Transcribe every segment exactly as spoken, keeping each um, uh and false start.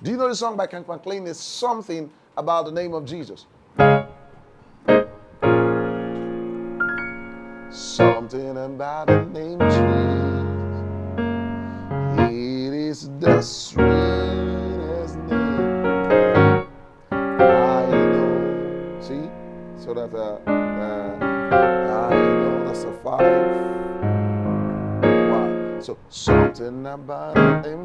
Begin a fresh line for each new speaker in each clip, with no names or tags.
Do you know the song by Kirk McLean is something about the name of Jesus? Something about the name Jesus. It is the sweetest name I know. See? So that uh, uh, I know that's a five. Wow. So something about the name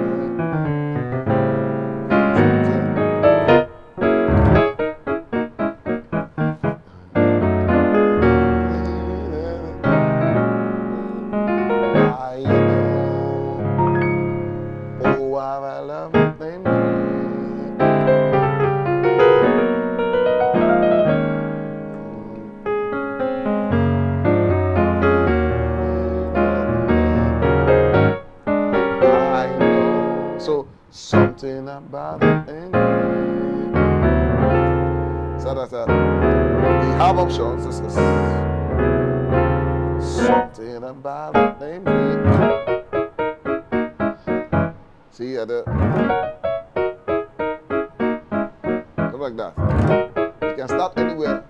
something about it. So that's uh, the album shows this is something about the name. See at the like that. You can start anywhere.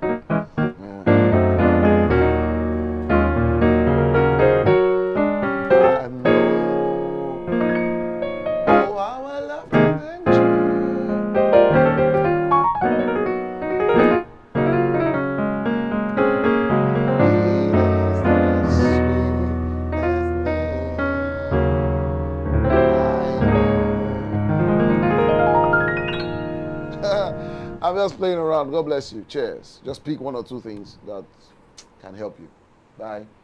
I'm just playing around. God bless you. Cheers. Just pick one or two things that can help you. Bye.